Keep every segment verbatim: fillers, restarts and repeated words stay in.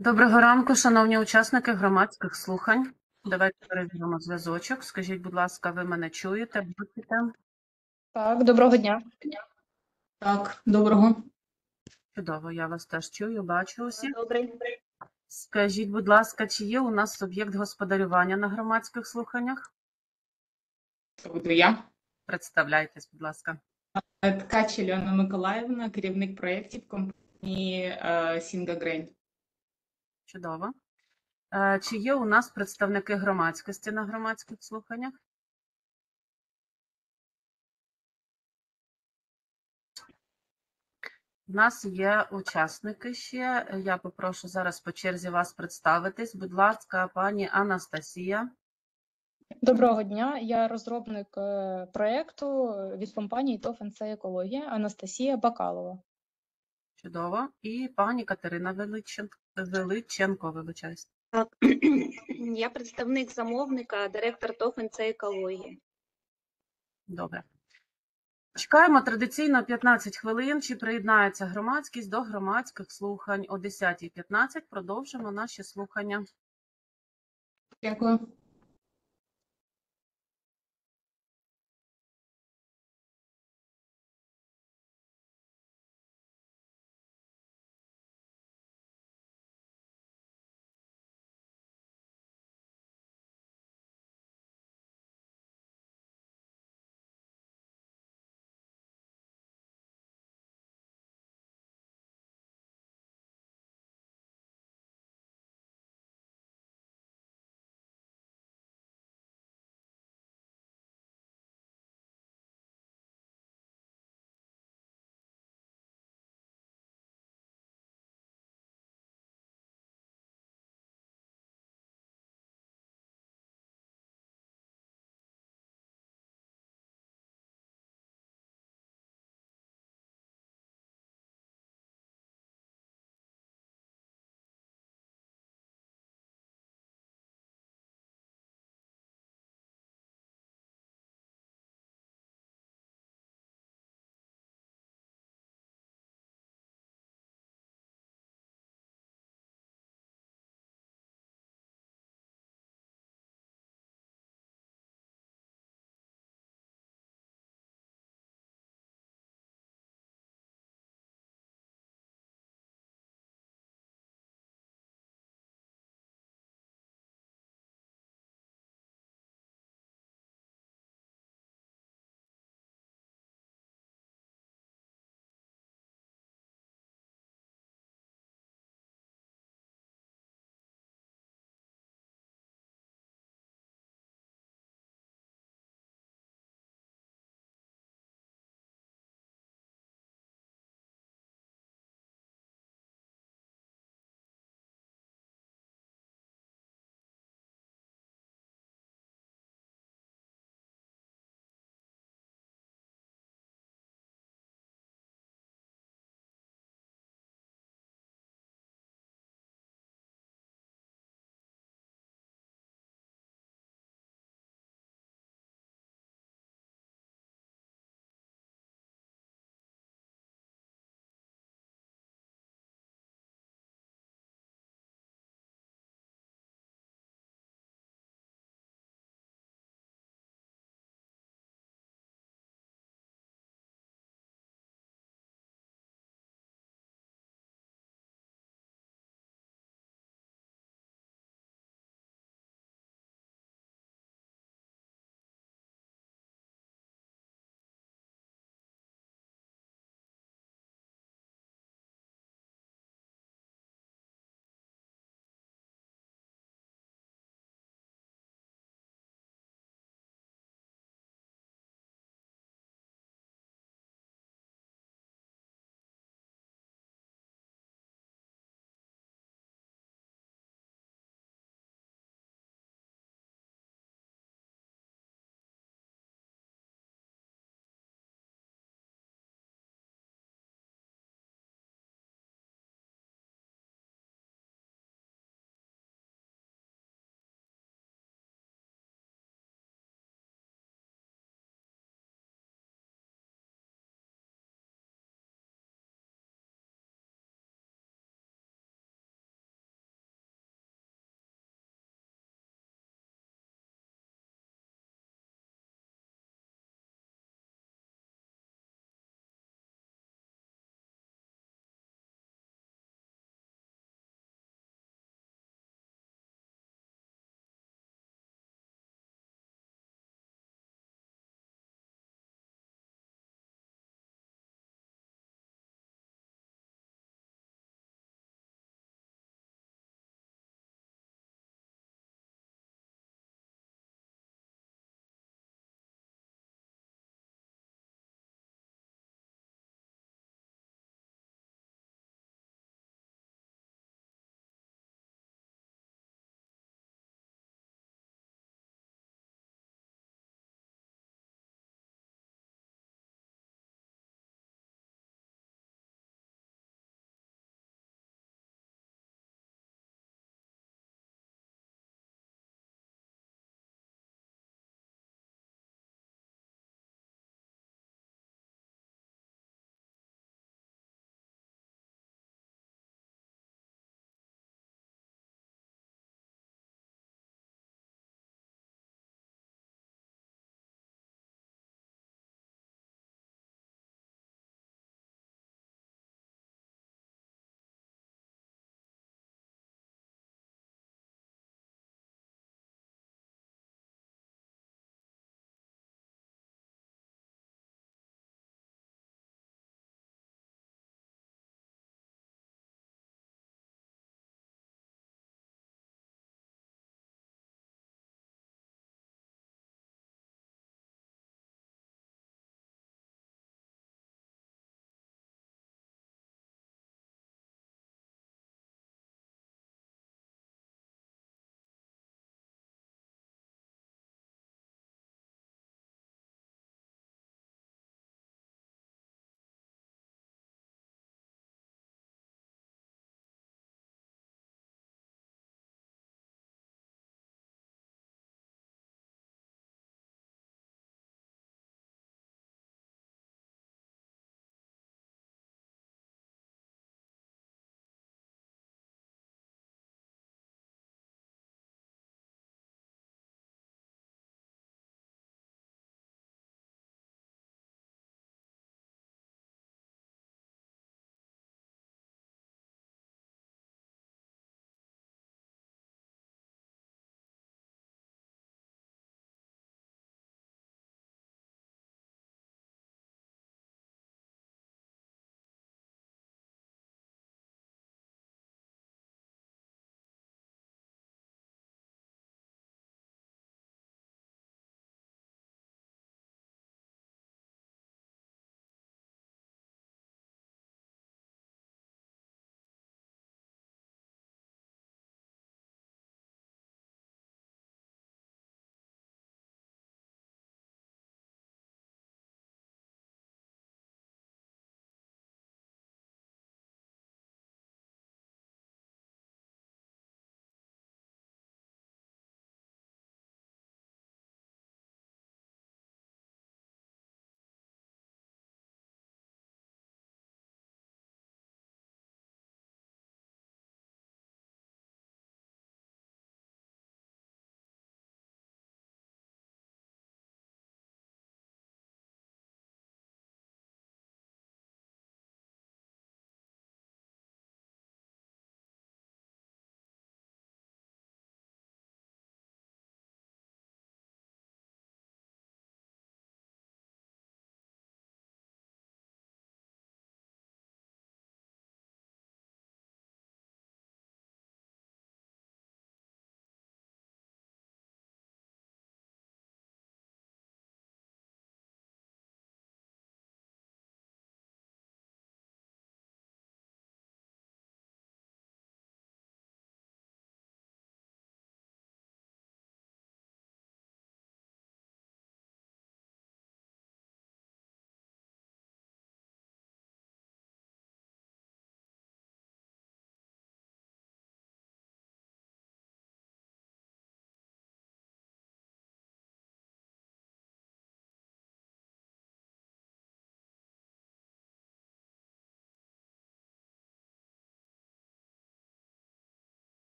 Доброго ранку, шановні учасники громадських слухань. Давайте перевіримо зв'язочок. Скажіть, будь ласка, ви мене чуєте? Бачите? Так, доброго дня. Так, доброго. Чудово, я вас теж чую, бачу усіх. Добрий. Скажіть, будь ласка, чи є у нас суб'єкт господарювання на громадських слуханнях? Це буду я. Представляйтесь, будь ласка. Ткач Альона Миколаївна, керівник проєктів компанії е, Сінга Грейн. Чудово. Е, Чи є у нас представники громадськості на громадських слуханнях? У нас є учасники ще. Я попрошу зараз по черзі вас представитись. Будь ласка, пані Анастасія. Доброго дня. Я розробник е, проєкту від компанії ТОВ ен це Екологія Анастасія Бакалова. Чудово. І пані Катерина Величенко, Величенко, вибачаюсь. Так, я представник замовника, директор ТОВ ен це Екологія. Добре. Чекаємо традиційно п'ятнадцять хвилин. Чи приєднається громадськість до громадських слухань о десятій п'ятнадцять. Продовжимо наші слухання. Дякую.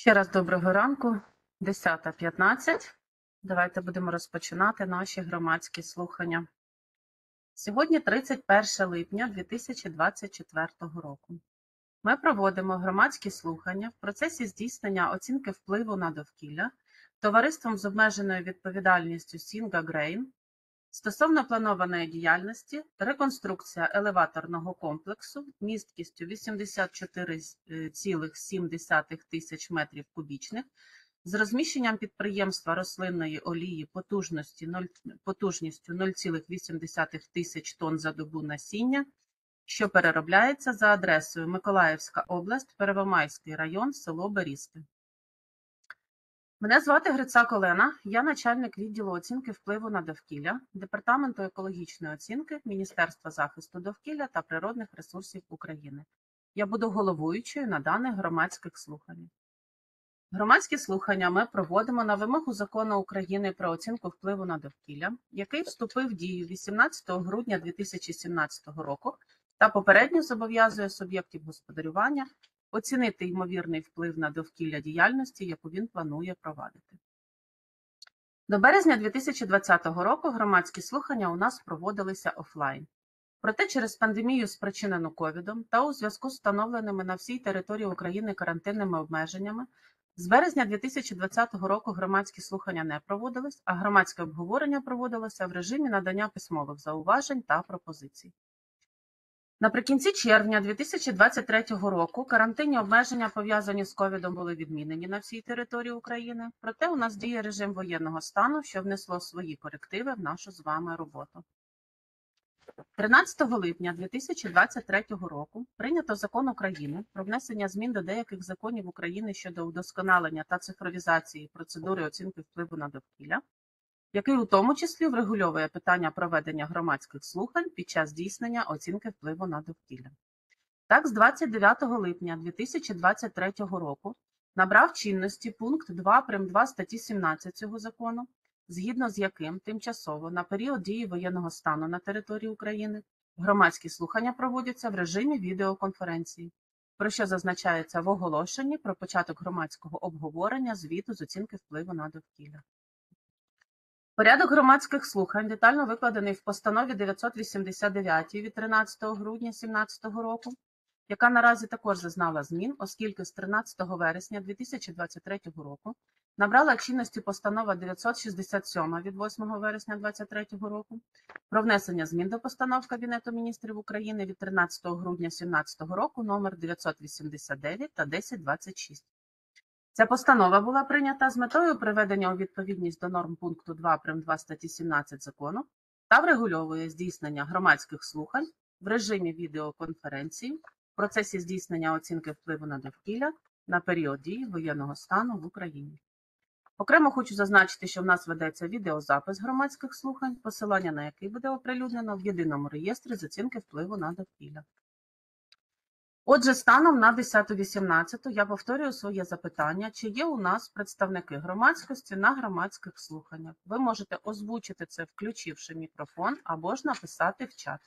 Ще раз доброго ранку, десята п'ятнадцять. Давайте будемо розпочинати наші громадські слухання. Сьогодні тридцять перше липня дві тисячі двадцять четвертого року. Ми проводимо громадські слухання в процесі здійснення оцінки впливу на довкілля товариством з обмеженою відповідальністю Сінга Грейн стосовно планованої діяльності реконструкція елеваторного комплексу місткістю вісімдесят чотири цілих сім десятих тисяч метрів кубічних з розміщенням підприємства рослинної олії потужності нуль потужністю нуль цілих вісім десятих тисяч тонн за добу насіння, що переробляється за адресою Миколаївська область, Первомайський район, село Берізки. Мене звати Грицак Олена, я начальник відділу оцінки впливу на довкілля Департаменту екологічної оцінки Міністерства захисту довкілля та природних ресурсів України. Я буду головуючою на даних громадських слуханнях. Громадські слухання ми проводимо на вимогу Закону України про оцінку впливу на довкілля, який вступив в дію вісімнадцятого грудня дві тисячі сімнадцятого року та попередньо зобов'язує суб'єктів господарювання оцінити ймовірний вплив на довкілля діяльності, яку він планує провадити. До березня дві тисячі двадцятого року громадські слухання у нас проводилися офлайн. Проте через пандемію, спричинену ковідом, та у зв'язку з встановленими на всій території України карантинними обмеженнями, з березня дві тисячі двадцятого року громадські слухання не проводились, а громадське обговорення проводилося в режимі надання письмових зауважень та пропозицій. Наприкінці червня дві тисячі двадцять третього року карантинні обмеження, пов'язані з ковідом, були відмінені на всій території України, проте у нас діє режим воєнного стану, що внесло свої корективи в нашу з вами роботу. тринадцятого липня дві тисячі двадцять третього року прийнято Закон України про внесення змін до деяких законів України щодо удосконалення та цифровізації процедури оцінки впливу на довкілля, який у тому числі врегульовує питання проведення громадських слухань під час здійснення оцінки впливу на довкілля. Так, з двадцять дев'ятого липня дві тисячі двадцять третього року набрав чинності пункт два прим. два статті сімнадцять цього закону, згідно з яким тимчасово на період дії воєнного стану на території України громадські слухання проводяться в режимі відеоконференції, про що зазначається в оголошенні про початок громадського обговорення звіту з оцінки впливу на довкілля. Порядок громадських слухань детально викладений в постанові дев'ятсот вісімдесят дев'ять від тринадцятого грудня дві тисячі сімнадцятого року, яка наразі також зазнала змін, оскільки з тринадцятого вересня дві тисячі двадцять третього року набрала чинності постанова дев'ятсот шістдесят сім від восьмого вересня дві тисячі двадцять третього року про внесення змін до постанов Кабінету міністрів України від тринадцятого грудня дві тисячі сімнадцятого року номер дев'ятсот вісімдесят дев'ять та десять двадцять шість. Ця постанова була прийнята з метою приведення у відповідність до норм пункту два прим. два статті сімнадцять закону та врегульовує здійснення громадських слухань в режимі відеоконференції в процесі здійснення оцінки впливу на довкілля на період дії воєнного стану в Україні. Окремо хочу зазначити, що в нас ведеться відеозапис громадських слухань, посилання на який буде оприлюднено в єдиному реєстрі з оцінки впливу на довкілля. Отже, станом на десята вісімнадцята я повторюю своє запитання, чи є у нас представники громадськості на громадських слуханнях. Ви можете озвучити це, включивши мікрофон, або ж написати в чат.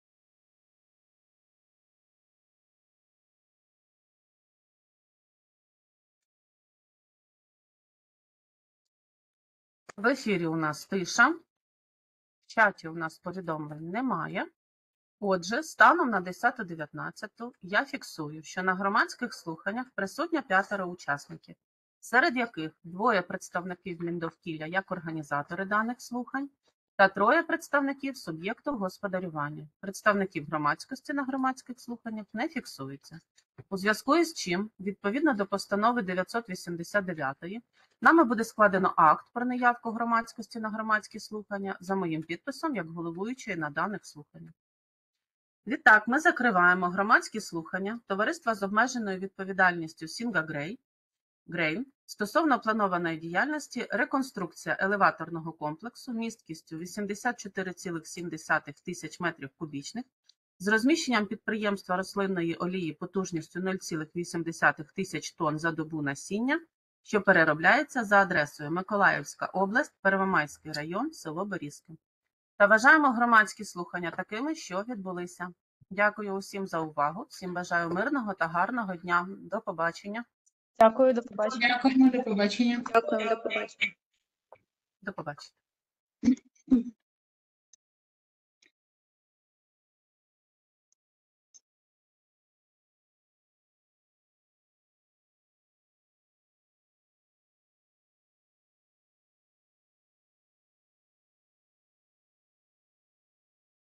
В ефірі у нас тиша, в чаті у нас повідомлень немає. Отже, станом на десята дев'ятнадцята я фіксую, що на громадських слуханнях присутня п'ятеро учасників, серед яких двоє представників Міндовкілля як організатори даних слухань та троє представників суб'єкту господарювання. Представників громадськості на громадських слуханнях не фіксується. У зв'язку із чим, відповідно до постанови дев'ятсот вісімдесят дев'ять, нами буде складено акт про неявку громадськості на громадські слухання за моїм підписом як головуючої на даних слуханнях. Відтак, ми закриваємо громадські слухання Товариства з обмеженою відповідальністю Сінга Грейн стосовно планованої діяльності реконструкція елеваторного комплексу місткістю вісімдесят чотири цілих сім десятих тисяч метрів кубічних з розміщенням підприємства рослинної олії потужністю нуль цілих вісім десятих тисяч тонн за добу насіння, що переробляється за адресою Миколаївська область, Первомайський район, село Берізки. Та вважаємо громадські слухання такими, що відбулися. Дякую усім за увагу, всім бажаю мирного та гарного дня. До побачення. Дякую, до побачення. Дякуємо, до побачення. Дякуємо, до побачення. До побачення.